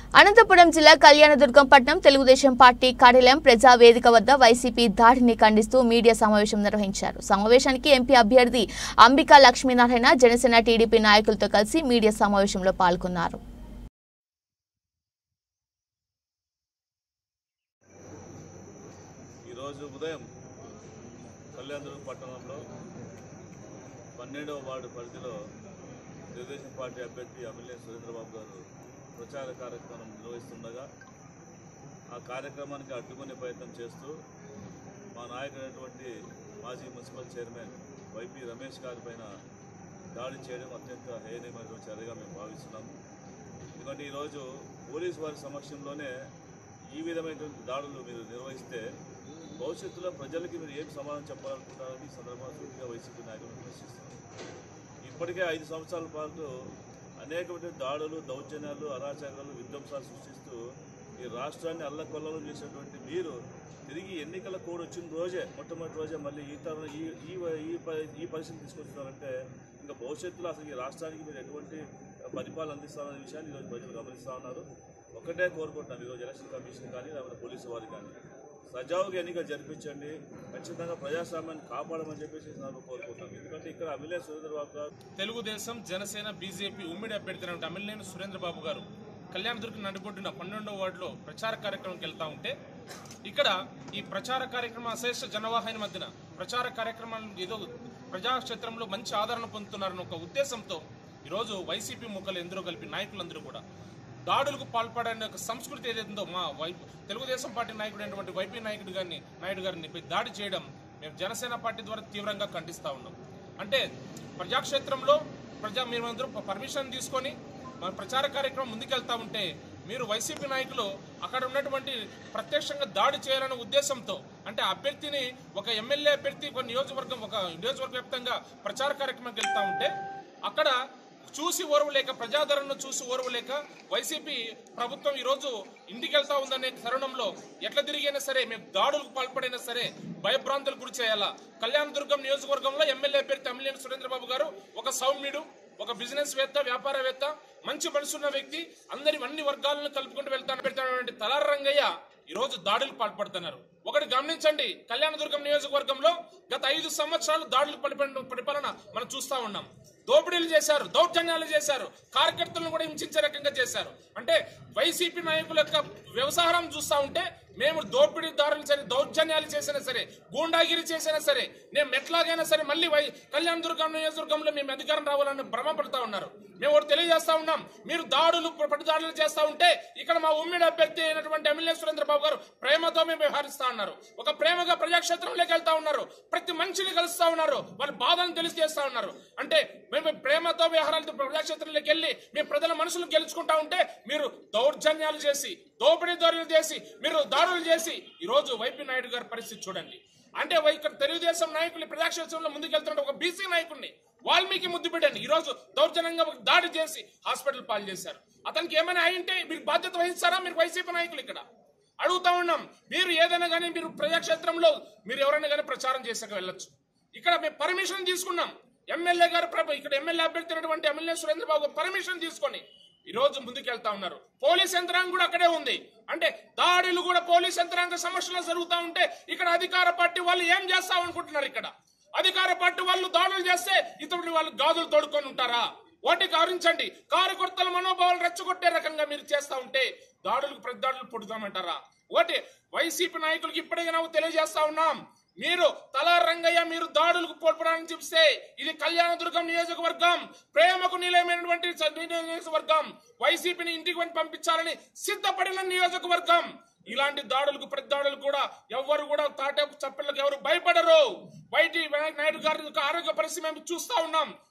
అనంతపురం జిల్లా కళ్యాణదుర్గం పట్టణం తెలుగుదేశం పార్టీ కార్యాలయం ప్రజా వేదిక వద్ద వైసీపీ దాడిని ఖండిస్తూ మీడియా సమావేశం నిర్వహించారు. సమావేశానికి ఎంపీ అభ్యర్థి అంబికా లక్ష్మీనారాయణ జనసేన టీడీపీ నాయకులతో కలిసి మీడియా సమావేశంలో పాల్గొన్నారు. ఈరోజు ఉదయం కళ్యాణదుర్గం పట్టణంలో 12వ వార్డు పరిధిలో తెలుగుదేశం పార్టీ అభ్యర్థి అమిలేని సురేంద్రబాబు గారు ప్రచార కార్యక్రమం నిర్వహిస్తుండగా ఆ కార్యక్రమానికి అడ్డుకునే ప్రయత్నం చేస్తూ మా నాయకుడైనటువంటి మాజీ మున్సిపల్ చైర్మన్ వైపీ రమేష్ గారి పైన దాడి చేయడం అత్యంత హేయనీయమైనటువంటి చర్యగా మేము భావిస్తున్నాము. ఎందుకంటే ఈరోజు పోలీసు వారి సమక్షంలోనే ఈ విధమైనటువంటి దాడులు మీరు నిర్వహిస్తే భవిష్యత్తులో ప్రజలకి మీరు ఏం సమాధానం చెప్పాలనుకుంటారని ఈ సందర్భంగా వైసీపీ నాయకులను ప్రశ్నిస్తున్నారు. ఇప్పటికే 5 సంవత్సరాల పాటు అనేకమైన దాడులు, దౌర్జన్యాలు, అరాచకాలు, విధ్వంసాలు సృష్టిస్తూ ఈ రాష్ట్రాన్ని అల్లకొల్లలో చేసినటువంటి మీరు తిరిగి ఎన్నికల కోడ్ వచ్చిన రోజే మొట్టమొదటి రోజే మళ్ళీ ఈ పరిస్థితి తీసుకొస్తున్నారంటే ఇంకా భవిష్యత్తులో అసలు ఈ రాష్ట్రానికి మీరు ఎటువంటి పరిపాలన అందిస్తారనే విషయాన్ని ఈరోజు ప్రజలు గమనిస్తూ ఉన్నారు. ఒకటే కోరుకుంటున్నాం, ఈరోజు ఎలక్షన్ కమిషన్ కానీ లేకపోతే పోలీసు వారికి కానీ సజావుగా ఎన్నికలు జరిపించండి, ఖచ్చితంగా ప్రజాస్వామ్యాన్ని కాపాడమని చెప్పేసి కోరుకుంటున్నాం. ఎందుకంటే ఇక్కడ అమిలేని సురేంద్రబాబు గారు తెలుగుదేశం, జనసేన, బీజేపీ ఉమ్మడి అభ్యర్థి అమిలేని సురేంద్రబాబు గారు కళ్యాణదుర్గం నడిబొడ్డున 12వ వార్డులో ప్రచార కార్యక్రమంకి వెళ్తా ఉంటే ఇక్కడ ఈ ప్రచార కార్యక్రమం అశేష జనవాహిని మధ్యన ప్రచార కార్యక్రమాలు ఏదో ప్రజాక్షేత్రంలో మంచి ఆదరణ పొందుతున్నారన్న ఒక ఉద్దేశంతో ఈరోజు వైసీపీ ముక్కలు ఎందరో కలిపి నాయకులందరూ కూడా దాడులకు పాల్పడనే ఒక సంస్కృతి ఏదైతుందో మా తెలుగుదేశం పార్టీ నాయకుడైనటువంటి వైపీ నాయుడు గారిని దాడి చేయడం మేము జనసేన పార్టీ ద్వారా తీవ్రంగా ఖండిస్తూ ఉన్నాం. అంటే ప్రజాక్షేత్రంలో మీరందరూ పర్మిషన్ తీసుకొని ప్రచార కార్యక్రమం ముందుకెళ్తా ఉంటే మీరు వైసీపీ నాయకులు అక్కడ ఉన్నటువంటి ప్రత్యక్షంగా దాడి చేయాలనే ఉద్దేశంతో అంటే అభ్యర్థిని ఒక ఎమ్మెల్యే అభ్యర్థి ఒక నియోజకవర్గ వ్యాప్తంగా ప్రచార కార్యక్రమంకి వెళ్తా ఉంటే అక్కడ చూసి ఓర్వలేక ప్రజాదరణను చూసి ఓర్వలేక వైసీపీ ప్రభుత్వం ఈరోజు ఇంటికి వెళ్తా ఉందనే తరుణంలో ఎట్లా తిరిగైనా సరే మేము దాడులకు పాల్పడైనా సరే భయభ్రాంతులకు గురి చేయాలా. కళ్యాణదుర్గం నియోజకవర్గంలో ఎమ్మెల్యే అభ్యర్థి అమిలేని సురేంద్రబాబు గారు ఒక సౌమ్యుడు, ఒక బిజినెస్ వేత్త, వ్యాపారవేత్త, మంచి మనసున్న వ్యక్తి, అన్ని వర్గాలను కలుపుకుంటూ పెడతానటువంటి తలారి రంగయ్య ఈరోజు దాడులకు పాల్పడుతున్నారు. ఒకటి గమనించండి, కళ్యాణదుర్గం నియోజకవర్గంలో గత 5 సంవత్సరాలు దాడులు పరిపాలన మనం చూస్తా ఉన్నాం. దోపిడీలు చేశారు, దౌర్జన్యాలు చేశారు, కార్యకర్తలను కూడా హింసించే రకంగా చేశారు. అంటే వైసీపీ నాయకుల యొక్క వ్యవహారం చూస్తా ఉంటే మేము దోపిడీదారులు సరే, దౌర్జన్యాలు చేసినా సరే, గూండాగిరి చేసినా సరే, మేము ఎట్లాగైనా సరే మళ్ళీ కళ్యాణదుర్గం నియోజకవర్గంలో మేము అధికారం రావాలని భ్రమపడతా ఉన్నారు. మేము ఒకటి తెలియజేస్తా ఉన్నాం, మీరు పట్టుదాడులు చేస్తా ఉంటే ఇక్కడ మా ఉమ్మడి అభ్యర్థి అయినటువంటి అమిలేని సురేంద్రబాబు గారు ప్రేమతో మేము వ్యవహరిస్తా ఉన్నారు. ఒక ప్రేమగా ప్రజాక్షేత్రంలోకి వెళ్తా ఉన్నారు, ప్రతి మనిషిని కలుస్తా ఉన్నారు, వాళ్ళ బాధను తెలియజేస్తా ఉన్నారు. అంటే మేము ప్రేమతో వ్యవహారాలతో ప్రజాక్షేత్రంలోకి వెళ్ళి మేము ప్రజల మనసులు గెలుచుకుంటా ఉంటే మీరు దౌర్జన్యాలు చేసి, దోపిడీదారులు చేసి, మీరు దాడులు చేసి ఈరోజు వైపీ నాయుడు గారి పరిస్థితి చూడండి. అంటే ఇక్కడ తెలుగుదేశం నాయకులు ప్రజాక్షేత్రంలో ముందుకెళ్తున్న ఒక బీసీ నాయకుడిని వాల్మీకి ముద్దు పెట్టండి ఈరోజు దౌర్జన్యంగా దాడి చేసి హాస్పిటల్ పాలు చేశారు. అతనికి ఏమైనా అయింటే మీరు బాధ్యత వహిస్తారా? మీరు వైసీపీ నాయకులు ఇక్కడ అడుగుతా ఉన్నాం. మీరు ఏదైనా కానీ మీరు ప్రజాక్షేత్రంలో మీరు ఎవరైనా కానీ ప్రచారం చేసాక వెళ్ళొచ్చు. ఇక్కడ మేము పర్మిషన్ తీసుకున్నాం, ఎమ్మెల్యే గారు ఇక్కడ ఎమ్మెల్యే అభ్యర్థి అయినటువంటి అమిలేని సురేంద్రబాబు పర్మిషన్ తీసుకొని ఈరోజు ముందుకెళ్తా ఉన్నారు. పోలీస్ యంత్రాంగం కూడా అక్కడే ఉంది. అంటే దాడులు కూడా పోలీస్ యంత్రాంగ సమస్యలు జరుగుతూ ఉంటే ఇక్కడ అధికార పార్టీ వాళ్ళు ఏం చేస్తాం అనుకుంటున్నారు? ఇక్కడ అధికార పార్టీ వాళ్ళు దాడులు చేస్తే ఇతరులు వాళ్ళు గాజులు తోడుకొని ఉంటారా? వాటికి గౌరవించండి. కార్యకర్తల మనోభావాలు రెచ్చగొట్టే రకంగా మీరు చేస్తా ఉంటే దాడులకు ప్రతిదాడులు పొడుదామంటారా? ఒకటి వైసీపీ నాయకులకు ఇప్పటికైనా తెలియజేస్తా ఉన్నాం, మీరు తలారి రంగయ్య మీరు దాడులకు పోల్పడానికి చూస్తే ఇది కళ్యాణదుర్గం నియోజకవర్గం, ప్రేమకు నిలయమైనటువంటి నియోజకవర్గం, వైసీపీని ఇంటికి పంపించాలని సిద్ధపడిన నియోజకవర్గం. ఇలాంటి దాడులకు ప్రతి దాడులు కూడా ఎవరు కూడా తాటే చప్పళ్ళకు ఎవరు భయపడరు. వైటీ నాయుడు గారి ఆరోగ్య పరిస్థితి మేము చూస్తా ఉన్నాం.